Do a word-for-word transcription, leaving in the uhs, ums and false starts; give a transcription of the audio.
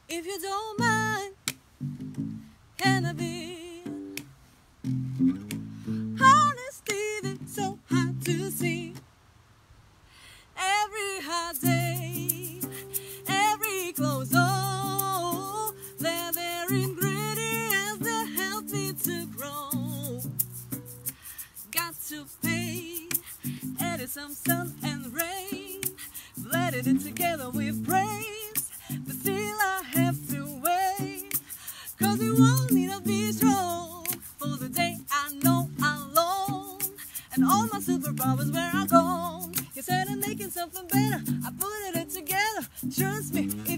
If you don't mind, can I be honesty that's so hard to see? Every hard day, every close, oh, they're their ingredients that help me to grow. Got to pay, added some sun and rain, blended it together with praise, but still I have to wait, cause it won't need to be strong for the day I know I'm alone, and all my superpowers where I gone. You said I'm making something better, I put it together, trust me.